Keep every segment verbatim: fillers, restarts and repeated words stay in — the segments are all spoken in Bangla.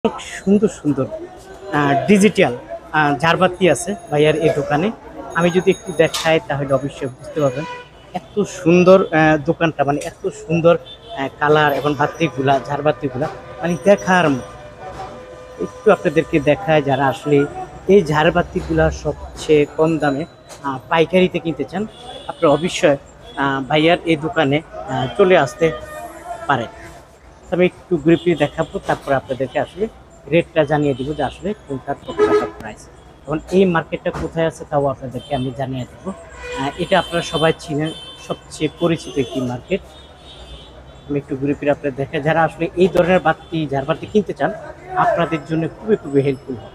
অনেক সুন্দর সুন্দর ডিজিটাল ঝাড়বাতি আছে ভাইয়ার এই দোকানে। আমি যদি একটু দেখাই তাহলে অবশ্যই বুঝতে পারবেন এত সুন্দর আহ, দোকানটা, মানে এত সুন্দর কালার এবং বাতিগুলা, ঝাড়বাতিগুলা মানে দেখার মতো। একটু আপনাদেরকে দেখায়, যারা আসলে এই ঝাড়বাতিগুলা সবচেয়ে কম দামে আহ, পাইকারিতে কিনতে চান, আপনারা অবশ্যই আহ, ভাইয়ার এই দোকানে আহ, চলে আসতে পারেন। আমি একটু ঘুরে ফিরে দেখাবো, তারপরে আপনাদেরকে আসলে রেটটা জানিয়ে দিব যে আসলে কোনটার কত টাকা প্রাইস। এখন এই মার্কেটটা কোথায় আছে তাও আপনাদেরকে আমি জানিয়ে দেবো। এটা আপনারা সবাই চিনেন, সবচেয়ে পরিচিত একটি মার্কেট। আমি একটু ঘুরে ফিরে আপনাদের দেখে, যারা আসলে এই ধরনের বাতি ঝাড়বাতি কিনতে চান আপনাদের জন্য খুবই খুবই হেল্পফুল হবে।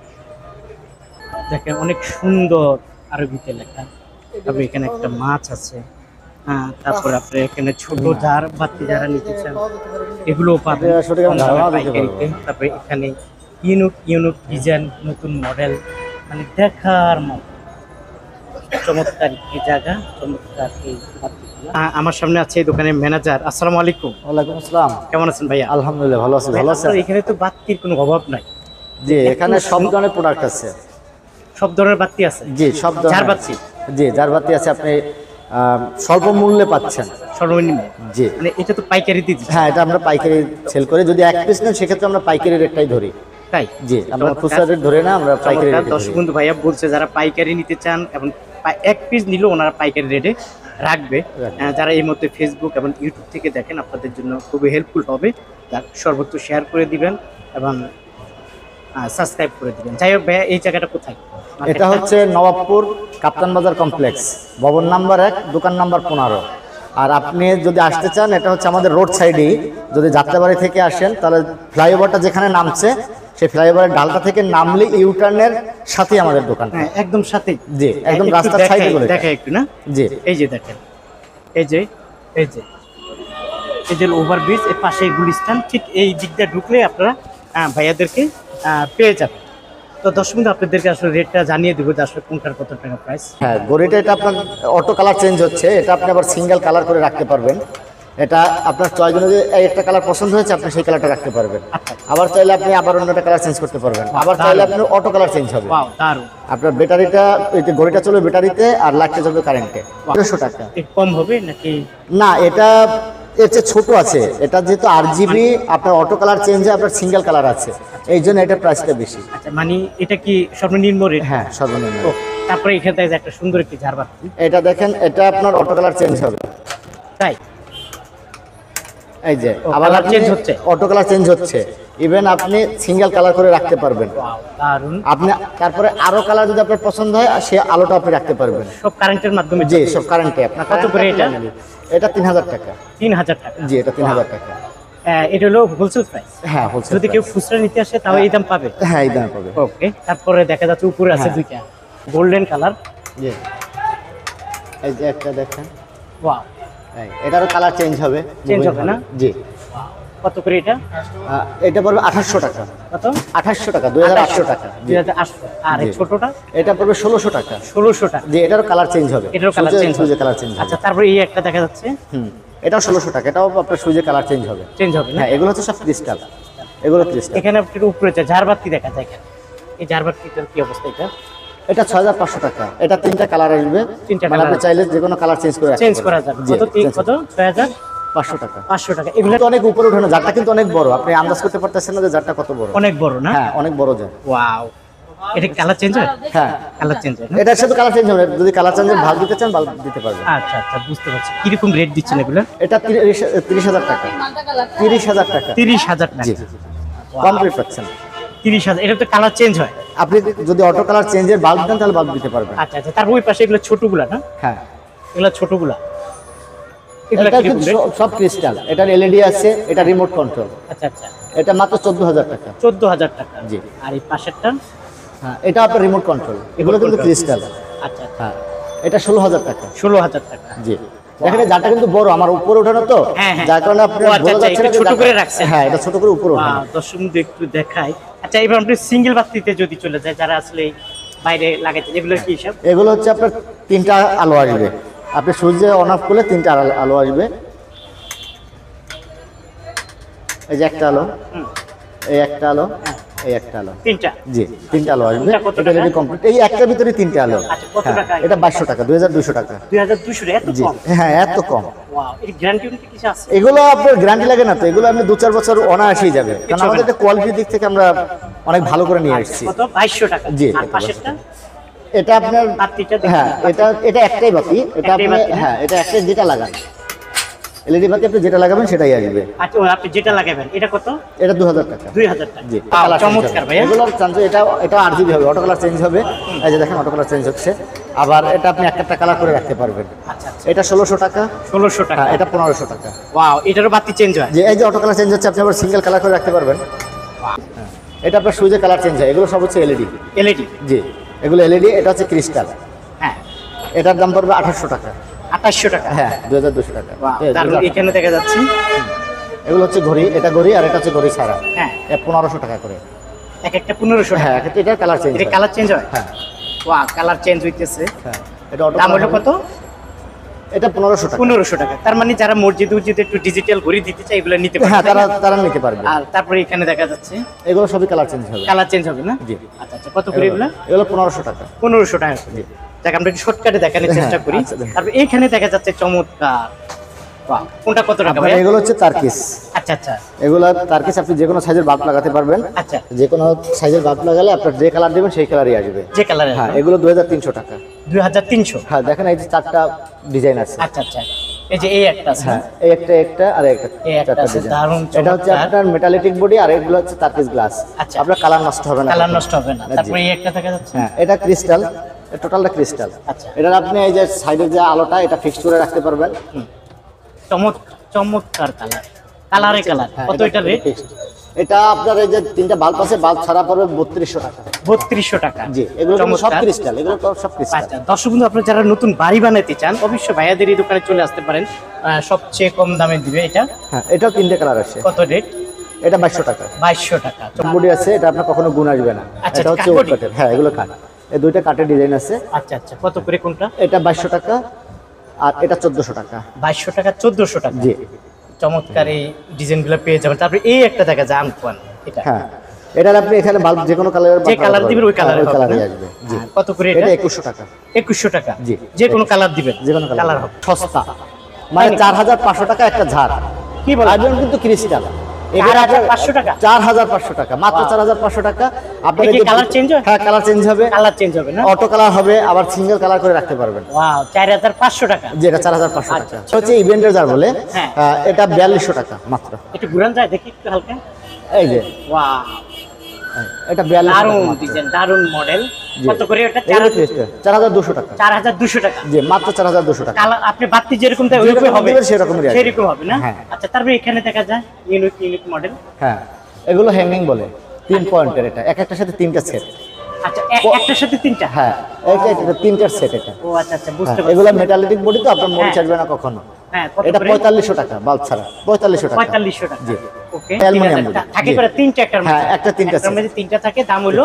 দেখেন অনেক সুন্দর আরবিতে লেখা। তবে এখানে একটা মাছ আছে। হ্যাঁ, তারপরে আপনি এখানে ছোট ঝাড় বাতি যারা নিতে চান এগুলোও পাবেন পাইকারিতে। তারপরে এখানে ইউনিক ইউনিক ডিজাইন, নতুন মডেল, মানে দেখার মতো চমৎকার এই জায়গা, চমৎকার এই বাতিগুলো। আ- আমার সামনে আছে এই দোকানের ম্যানেজার। আসসালামু আলাইকুম। ওয়ালাইকুম আসসালাম। কেমন আছেন ভাইয়া? আলহামদুলিল্লাহ ভালো আছি। ভালো আছেন? আপনার এখানে তো বাতির কোনো অভাব নাই। জি, এখানে সব ধরনের প্রোডাক্ট আছে। সব ধরনের বাতি আছে? জি, সব ধরনের ঝাড়বাতি? জি, ঝাড়বাতি আছে। আপনি আহ, স্বল্প মূল্যে পাচ্ছেন। সর্বনিম্ন? জি, মানে এটা তো পাইকারি দিচ্ছি। হ্যাঁ, এটা আমরা পাইকারি সেল করি। যদি এক পিস নেন সেক্ষেত্রে আমরা পাইকারি রেটটাই ধরি। তাই? জি, আমরা খুচরা রেট ধরে না, আমরা পাইকারি রেট দর্শক ধরি। বন্ধু ভাইয়া বলছে যারা পাইকারি নিতে চান এবং পা- এক পিস নিলেও ওনারা পাইকারি রেটে রাখবে। রাখবে। আহ, যারা এই মধ্যে ফেসবুক এবং ইউটিউব থেকে দেখেন আপনাদের জন্য খুবই হেল্পফুল হবে। তার সর্বোচ্চ শেয়ার করে দিবেন এবং সাবস্ক্রাইব করে দিবেন। যাই হোক ভাইয়া, এই জায়গাটা কোথায়? এটা হচ্ছে নবাবপুর কাপ্তান বাজার কমপ্লেক্স, ভবন নাম্বার এক, দোকান নাম্বার পনেরো। আর আপনি যদি আসতে চান, এটা হচ্ছে আমাদের রোড সাইডেই। যদি যাত্রাবাড়ি থেকে আসেন তাহলে ফ্লাইওভারটা যেখানে নামছে সেই ফ্লাইওভারের ডালটা থেকে নামলে ইউটার্নের সাথে আমাদের দোকান। হ্যাঁ, একদম সাথে। জি, একদম একটু রাস্তার দেখাই- সাইডে বলে। দেখাই একটু না? জি, এই যে দেখেন, এই যে এই যে এই যে ওভারব্রিজ, এর পাশে গুলিস্তান, ঠিক এই দিকটা ঢুকলে আপনারা আহ, ভাইয়াদেরকে আহ, পেয়ে যাবেন। তো দশ মিনিট আপনাদেরকে আসলে রেটটা জানিয়ে দেবো যে আসলে কোনটার কত টাকা প্রাইস। হ্যাঁ, গড়িটা এটা আপনার অটো কালার চেঞ্জ হচ্ছে। এটা আপনি আবার সিঙ্গেল কালার করে রাখতে পারবেন। এটা আপনার চয়েস অনুযায়ী একটা কালার পছন্দ হয়েছে আপনি সেই কালারটা রাখতে পারবেন। আবার চাইলে আপনি আবার অন্য একটা কালার চেঞ্জ করতে পারবেন। আবার চাইলে আপনার অটো কালার চেঞ্জ হবে। ওয়াও, দারুণ। আপনার ব্যাটারিটা, এই যে ঘড়িটা চলবে ব্যাটারিতে আর লাইটটা চলবে কারেন্টে। দেড়শো টাকা। একটু কম হবে নাকি? না, এটা এর চেয়ে ছোট আছে। এটা যেহেতু আর জিবি, আপনার অটো কালার চেঞ্জ হয়, আপনার সিঙ্গেল কালার আছে, এই জন্য এটা প্রাইসটা বেশি। আচ্ছা, মানে এটা কি সর্বনিম্ন রেট? হ্যাঁ, সর্বনিম্ন। ও, তারপরে এখানে থেকে যে একটা সুন্দর একটি ঝাড়বাতি। এটা দেখেন, এটা আপনার অটো কালার চেঞ্জ হবে। তাই? এই যে ও, আবার colour change হচ্ছে? অটো কালার চেঞ্জ হচ্ছে। ইভেন আপনি সিঙ্গেল কালার করে রাখতে পারবেন। ওয়াও, দারুণ। আপনি তারপরে আরো কালার যদি আপনার পছন্দ হয় সে আলোটা আপনি রাখতে পারবেন। সব কারেন্টের মাধ্যমে? জি, সব কারেন্টে। আপনার কত করে এটা? এটা তিন হাজার টাকা। তিন হাজার টাকা? জি, এটা তিন হাজার টাকা। আহ, এটা হলো হোলসেল প্রাইস? হ্যাঁ, হোলসেল। যদি কেউ খুচরা নিতে আসে তাও এই দাম পাবে? হ্যাঁ, এই দাম পাবে। ওকে, তারপরে দেখা যাচ্ছে উপরে আছে হ্যাঁ। দুইটা গোল্ডেন কালার। জি, এই যে একটা দেখেন। ওয়াও, এই, এটারও কালার চেঞ্জ হবে। চেঞ্জ হবে না? জি। কত করে এটা? আহ, এটা পড়বে আঠাশশো টাকা। কত? আঠাশশো টাকা, দুই হাজার আটশো টাকা। জি। দুই হাজার আটশো। আর এই জি। ছোটটা? এটা পড়বে ষোলোশো টাকা। ষোলোশো টাকা? জি, এটারও কালার চেঞ্জ হবে। এটারও কালার সুইচে- চেঞ্জ সুইচে কালার চেঞ্জ হবে। আচ্ছা, তারপরে এই একটা দেখা যাচ্ছে হুম, এটাও ষোলোশো টাকা। এটাও আপনার সুইচে কালার চেঞ্জ হবে। চেঞ্জ হবে না? হ্যাঁ, এগুলো হচ্ছে সব ক্রিস্টাল। এগুলো ক্রিস্টাল। এখানে একটু উপরে আছে ঝাড়বাতি দেখা যায়। এখানে এই ঝাড়বাতিটার কি অবস্থা? এটা এটা ছয় হাজার পাঁচশো টাকা। এটা তিনটা কালার আসবে। তিনটা মানে colour আপনি চাইলে যে কোনো কালার চেঞ্জ করে রাখতে চেঞ্জ পারবেন। করা যাবে? জি, কত? তিন change কত? ছয় হাজার পাঁচশো টাকা। পাঁচশো টাকা? এগুলো কিন্তু অনেক উপরে উঠানো, জারটা কিন্তু অনেক বড়। আপনি আন্দাজ করতে পারতেছেন না যে জারটা কত বড়। অনেক বড় না? হ্যাঁ, অনেক বড় জার। ওয়াও, এটা কালার চেঞ্জ হয়? হ্যাঁ, কালার চেঞ্জ হয় না? এটার সাথে কালার চেঞ্জ হবে। যদি কালার চেঞ্জের ভাগ দিতে চান ভাগ দিতে পারবেন। আচ্ছা আচ্ছা, বুঝতে পারছি। কিরকম রেট দিচ্ছেন এগুলো? এটা তিরিশ তিরিশ হাজার টাকা। তিরিশ হাজার টাকা। তিরিশ হাজার টাকা? জি, কমপ্লিট পাচ্ছেন। তিরিশ হাজার? এটা তো কালার চেঞ্জ হয়? আপনি যদি অটো কালার চেঞ্জের বাল্ব দেন তাহলে বাল্ব দিতে পারবেন। আচ্ছা আচ্ছা, তারপর ওই পাশে এগুলো ছোটগুলা না? হ্যাঁ, এগুলো ছোটগুলা? এগুলো এটা কিরকম কিন্তু রেট? সব- সব ক্রিস্টাল। এটার এলইডি আছে, এটা রিমোট কন্ট্রোল। আচ্ছা আচ্ছা, এটা মাত্র চোদ্দ হাজার টাকা। চোদ্দ হাজার টাকা? জি। আর এই পাশেরটা? হ্যাঁ, এটা আপনার রিমোট কন্ট্রোল। এগুলো কিন্তু ক্রিস্টাল। আচ্ছা আচ্ছা, হ্যাঁ, এটা ষোলো হাজার টাকা। ষোলো হাজার টাকা? জি, দেখেন এই জারটা কিন্তু বড়, আমার উপরে ওঠানো তো, হ্যাঁ, হ্যাঁ। যার কারণে আপনি ও আচ্ছা, বোঝা আচ্ছা, যাচ্ছে না একটু যে ছোট জারটা- করে রাখছে। হ্যাঁ, এটা ছোট করে উপরে ওঠানো। দর্শক বন্ধু একটু দেখাই। আচ্ছা, এবার আপনি সিঙ্গেল বাতিতে যদি চলে যায়, যারা আসলে বাইরে লাগাইতে, এগুলোর কি হিসাব? এগুলো হচ্ছে আপনার তিনটা আলো আসবে। আপনি সূর্যে অন অফ করলে তিনটা আলো- আলো আসবে। এই যে একটা আলো, হুম। এই একটা আলো, এই একটা আলো, তিনটা জি তিনটা আলো আসবে। এটা কত এটা এলইডি কমপ্লিট, এই একটার ভিতরে তিনটা আলো। আচ্ছা, কত হ্যাঁ, টাকা? এটা বাইশশো টাকা, দুই হাজার দুইশো টাকা। দুই হাজার দুইশো এত জি কম? হ্যাঁ, এত কম। ওয়াও, এর গ্যারান্টি ওয়ারেন্টি কিছু আছে? এগুলো আপনার গ্যারান্টি লাগে না তো, এগুলো আপনি দু চার বছর অনায়াসেই যাবে, কারণ আমাদের এটা কোয়ালিটির দিক থেকে আমরা অনেক ভালো করে নিয়ে আসছি। কত? বাইশশো টাকা। জি, আর পাশেরটা? এটা আপনার বাতিটা দেখুন। হ্যাঁ, এটা এটা একটাই বাতি, এটা একটাই আপনি বাতি, হ্যাঁ, এটা একটাই যেটা লাগান এলইডি বাতি, আপনি যেটা লাগাবেন সেটাই আসবে। আচ্ছা, ও আপনি যেটা লাগাবেন এটা কত? এটা দু হাজার টাকা। দুই হাজার টাকা। জি, Wow, চমৎকার ভাইয়া। এগুলো চান্স এটা এটা আরজিবি হবে, অটো কালার চেঞ্জ হবে। এই যে দেখেন অটো কালার চেঞ্জ হচ্ছে, আবার এটা আপনি একটা একটা কালার করে রাখতে পারবেন। আচ্ছা আচ্ছা, এটা ষোলোশো টাকা, ষোলোশো টাকা। হ্যাঁ এটা পনেরোশো টাকা। ওয়াও, এটারও বাতি চেঞ্জ হয়? যে এই যে অটো কালার চেঞ্জ হচ্ছে, আপনি আবার সিঙ্গেল কালার করে রাখতে পারবেন। হ্যাঁ, এটা আপনার সুইচে কালার চেঞ্জ হয়, এগুলো সব হচ্ছে এলইডি। এলইডি? জি, এগুলো এলইডি, এটা হচ্ছে ক্রিস্টাল। হ্যাঁ, এটার দাম পড়বে আঠাশশো টাকা। আঠাশশো টাকা? হ্যাঁ, দুই হাজার দুশো টাকা। Wow, এই দারুণ। দুটো এখানে দেখা যাচ্ছে এগুলো হচ্ছে ঘড়ি, এটা ঘড়ি আর এটা হচ্ছে ঘড়ি ছাড়া। হ্যাঁ, এটা পনেরোশো টাকা করে। এক একটা পনেরোশো টাকা? হ্যাঁ, এটা কালার চেঞ্জ। এটা কালার চেঞ্জ হয়? হ্যাঁ ওয়া, কালার চেঞ্জ হইতেছে। হ্যাঁ, এটা অটো দাম হলো কত? এটা পনেরোশো টাকা। পনেরোশো টাকা। তার মানে যারা মসজিদ উজিদে একটু ডিজিটাল ঘড়ি দিতে চায় এগুলো নিতে পারে? হ্যাঁ, তারা তারা নিতে পারবে। আর তারপরে এখানে দেখা যাচ্ছে এগুলো সবই কালার চেঞ্জ হবে। কালার চেঞ্জ হবে না? জি। আচ্ছা আচ্ছা, কত করে এগুলো? এগুলো পনেরোশো টাকা। পনেরোশো টাকা করে। যাক, আমরা একটু শর্টকাটে দেখানোর চেষ্টা হ্যাঁ, করি। আচ্ছা, দেখুন। তারপর এইখানে দেখা যাচ্ছে চমৎকার। বাহ, কোনটা কত টাকা আপনার ভাই? এগুলো হচ্ছে তারকিস। আচ্ছা আচ্ছা এগুলো তারকিস, আপনি যে কোনো সাইজের বাল্ব লাগাতে পারবেন। আচ্ছা, যে কোনো সাইজের বাল্ব লাগালে আপনার যে কালার দেবেন সেই কালারই আসবে। যে কালারে? হ্যাঁ, এগুলো দুই হাজার তিনশো টাকা। দুই হাজার তিনশো? হ্যাঁ, দেখেন এই যে চারটা ডিজাইন আছে। আচ্ছা আচ্ছা, এই যে এই একটা আছে। হ্যাঁ, এই একটা একটা আর একটা এই একটা চারটা আছে, ডিজাইন। দারুণ এটা হচ্ছে চমৎকার। আপনার মেটালিটিক বডি আর এগুলো হচ্ছে তারকিস গ্লাস। আচ্ছা। আপনার কালার নষ্ট হবে না। কালার নষ্ট হবে না। জি। তারপরে এই একটা দেখা যাচ্ছে। হ্যাঁ, এটা ক্রিস্টাল, টোটালটা ক্রিস্টাল। আচ্ছা। এটার আপনি এই যে সাইডের যে আলোটা এটা ফিক্স করে রাখতে পারবেন। চমৎকার চমৎকার কালার, কালারে কালার। হ্যাঁ, কত এটা রেট? fixed। এটা আপনার এই যে তিনটা বাল্ব আছে, বাল্ব ছাড়া পড়বে বত্রিশশো টাকা। বত্রিশশো টাকা? জি, এগুলো কিন্তু সব চমৎকার। ক্রিস্টাল, এগুলো তো সব ক্রিস্টাল। আচ্ছা, দর্শক বন্ধু, আপনারা যারা নতুন বাড়ি বানাতে চান অবশ্যই ভাইয়াদের এই দোকানে চলে আসতে পারেন। আহ, সবচেয়ে কম দামে দিবে এটা। হ্যাঁ, এটাও তিনটে কালার আছে। কত রেট? এটা বাইশশো টাকা। বাইশশো টাকা। বডি আছে, এটা আপনার কখনো গুণ আসবে না। আচ্ছা, এটা হচ্ছে কাঠ ওট body? কাঠের। হ্যাঁ, এগুলো কাঠ। এই দুইটা কাঠের ডিজাইন আছে। আচ্ছা আচ্ছা, কত করে কোনটা? এটা বাইশশো টাকা আর এটা চোদ্দশো টাকা। বাইশশো টাকা, চোদ্দশো টাকা। জি। চমৎকার এই ডিজাইনগুলো পেয়ে যাবেন। তারপরে এই একটা দেখা যায় আনকোয়ান, এটা হ্যাঁ, এটার আপনি এখানে বাল্ব যে কোনো কালারের যে কালার দিবেন ওই কালারে ওই কালারই হবে। আসবে। জি। হ্যাঁ, কত করে এটা এটা? একুশশো টাকা। একুশশো টাকা? জি। যে কোনো কালার দিবেন? যে কোনো কালার কালার হবে। সস্তা, মানে চার হাজার পাঁচশো টাকা একটা ঝাড়। কি বলেন? আইবেন কিন্তু ক্রিস্টাল। চার হাজার পাঁচশো টাকা? চার হাজার পাঁচশো টাকা, মাত্র চার হাজার পাঁচশো টাকা। আপনার এটা কি এই যে- কালার চেঞ্জ হয়? হ্যাঁ, কালার চেঞ্জ হবে, কালার চেঞ্জ হবে না? অটো কালার হবে, আবার সিঙ্গেল কালার করে রাখতে পারবেন। ওয়াও, চার হাজার পাঁচশো টাকা? যেটা চার হাজার পাঁচশো আচ্ছা। টাকা। এটা হচ্ছে ইভেন্টের যার বলে, হ্যাঁ। আহ, এটা বিয়াল্লিশশো টাকা মাত্র। একটু ঘুরান যায় দেখি একটু হালকা। এই যে ওয়াও, এটা বিয়াল্লিশশো টাকা দারুণ মাত্র। ডিজাইন, দারুণ মডেল। জি। কত করে এটা? এগুলো ক্রিস্টাল, চার হাজার দুশো টাকা। চার হাজার দুশো টাকা? জি, মাত্র চার হাজার দুশো টাকা। কালার আপনি বাতি যেরকম দেয় ওইরকম যেরকম হবে? দিবেন সেরকমই আসবে। সেরকম হবে না? হ্যাঁ। আচ্ছা, তারপরে এখানে দেখা যায় ইউনিক ইউনিক মডেল। হ্যাঁ, এগুলো হ্যাঙ্গিং বলে, তিন পয়েন্টের। এটা এক একটার সাথে তিনটা সেট। আচ্ছা, এ- একটার সাথে তিনটা? হ্যাঁ, এটা এটা তিনটার সেট এটা। ও আচ্ছা আচ্ছা, বুঝতে হ্যাঁ, পারছি। এগুলো মেটালিটিক বডি তো আপনার মনে হ্যাঁ। চাইবে না কখনো। হ্যাঁ, কত এটা করে? পঁয়তাল্লিশশো টাকা বাল্ব ছাড়া, পঁয়তাল্লিশশো টাকা। পঁয়তাল্লিশশো টাকা? জি। ওকে। অ্যালুমিনিয়াম তিন হাজার বডি। থাকে জি। করে তিনটা একটার হ্যাঁ, মধ্যে? একটা তিনটা একটার set। মধ্যে তিনটা থাকে, দাম হলো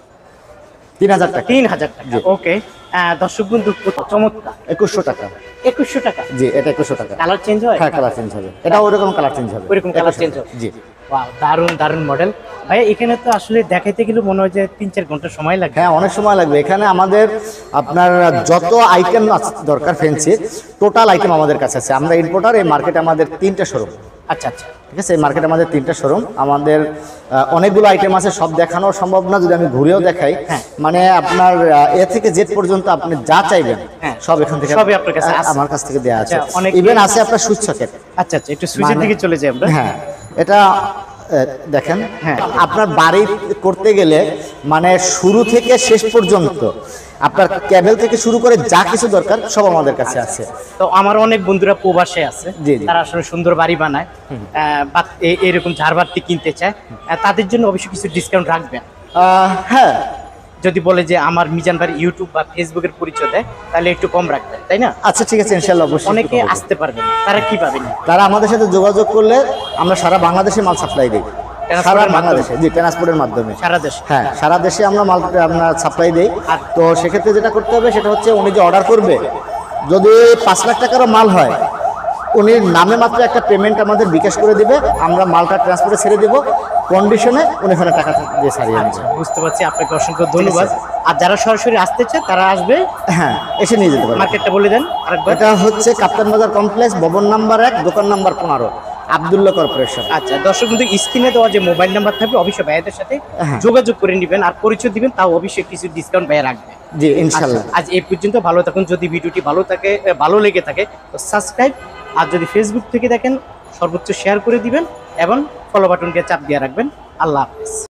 তিন হাজার টাকা। তিন হাজার টাকা। জি। ওকে। আহ, দর্শক বন্ধু, চমৎকার। একুশশো টাকা। একুশশো টাকা? জি, এটা একুশশো টাকা। কালার চেঞ্জ হয়? হ্যাঁ, কালার চেঞ্জ হবে। এটা ওরকম কালার চেঞ্জ হবে। ওইরকম কালার একুশশো চেঞ্জ টাকা। হবে? জি। ওয়াও, দারুণ দারুণ মডেল। ভাই এখানে তো আসলে দেখাইতে গেলে মনে হয় যে তিন চার ঘন্টা সময় লাগবে। হ্যাঁ, অনেক সময় লাগবে। এখানে আমাদের আপনার যত আইটেম দরকার ফ্যান্সির, টোটাল আইটেম আমাদের কাছে আছে। আমরা ইম্পোর্টার, এই মার্কেটে আমাদের তিনটা শোরুম। আচ্ছা আচ্ছা, ঠিক আছে, এই মার্কেটে আমাদের তিনটা শোরুম। আমাদের আহ, অনেকগুলো আইটেম আছে, সব দেখানো সম্ভব না। যদি আমি ঘুরেও দেখাই, হ্যাঁ। মানে আপনার আহ, এ থেকে জেড পর্যন্ত আপনি যা চাইবেন হ্যাঁ। সব এখান থেকে, সবই আপনার কাছে আহ, আছে? আমার কাছ থেকে দেওয়া আছে। আচ্ছা, অনেক- ইভেন আছে আপনার সুইচ সকেট। আচ্ছা আচ্ছা, একটু সুইচের মানে- দিকে চলে যাই আমরা। হ্যাঁ, এটা আহ, দেখেন, হ্যাঁ। আপনার বাড়ি করতে গেলে মানে শুরু থেকে শেষ পর্যন্ত আপনার কেবল থেকে শুরু করে যা কিছু দরকার সব আমাদের কাছে আছে। তো আমার অনেক বন্ধুরা প্রবাসে আছে, জি, জি। তারা আসলে সুন্দর বাড়ি বানায়, আহ, বা এ- এরকম ঝাড়বাতি কিনতে চায়, আহ, তাদের জন্য অবশ্যই কিছু ডিসকাউন্ট রাখবেন। আহ, হ্যাঁ, যদি বলে যে আমার মিজান ভাই ইউটিউব বা ফেসবুকের পরিচয় দেয় তাহলে একটু কম রাখবেন, তাই না? আচ্ছা ঠিক আছে, ইনশাআল্লাহ অবশ্যই। অনেকে আসতে পারবে না, তারা কি পাবেন? তারা আমাদের সাথে যোগাযোগ করলে আমরা সারা বাংলাদেশে মাল সাপ্লাই দিই। সারা ট্রান্সপোর্টের বাংলাদেশে, জি, ট্রান্সপোর্টের মাধ্যমে। সারা দেশ? হ্যাঁ, সারা দেশে আমরা মাল আমরা সাপ্লাই দিই। তো সেক্ষেত্রে যেটা করতে হবে সেটা হচ্ছে উনি যে অর্ডার করবে, যদি পাঁচ লাখ টাকারও মাল হয়, উনি নামে মাত্র একটা পেমেন্ট আমাদের বিকাশ করে দিবে, আমরা মালটা ট্রান্সপোর্টে ছেড়ে দেবো। কন্ডিশনে উনি ওখানে টাকা দিয়ে ছাড়িয়ে আচ্ছা, নেবেন। বুঝতে পারছি, আপনাকে অসংখ্য ধন্যবাদ। আর যারা সরাসরি আসতে চায় তারা আসবে, হ্যাঁ, এসে নিয়ে যেতে পারবেন। মার্কেটটা বলে দেন আরেকবার। এটা হচ্ছে কাপ্তান বাজার কমপ্লেক্স, ভবন নাম্বার এক, দোকান নাম্বার পনেরো, আব্দুল্লাহ কর্পোরেশন। আচ্ছা দর্শক, কিন্তু স্ক্রিনে দেওয়া যে মোবাইল নাম্বার থাকবে অবশ্যই ভাইয়াদের সাথে হ্যাঁ। যোগাযোগ করে নেবেন, আর পরিচয় দিবেন, তাও অবশ্যই কিছু ডিসকাউন্ট ভাইয়া রাখবে। জি ইনশাল্লাহ। আচ্ছা, আজ এই পর্যন্ত, ভালো থাকুন। যদি ভিডিওটি ভালো থাকে ভালো লেগে থাকে তো সাবস্ক্রাইব, আর যদি ফেসবুক থেকে দেখেন সর্বোচ্চ শেয়ার করে দিবেন এবং ফলো বাটনকে চাপ দিয়ে রাখবেন। আল্লাহ হাফেজ।